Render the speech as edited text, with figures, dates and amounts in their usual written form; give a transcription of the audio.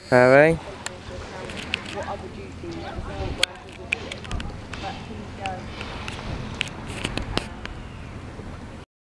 Are they? What other duties does he want workers to do?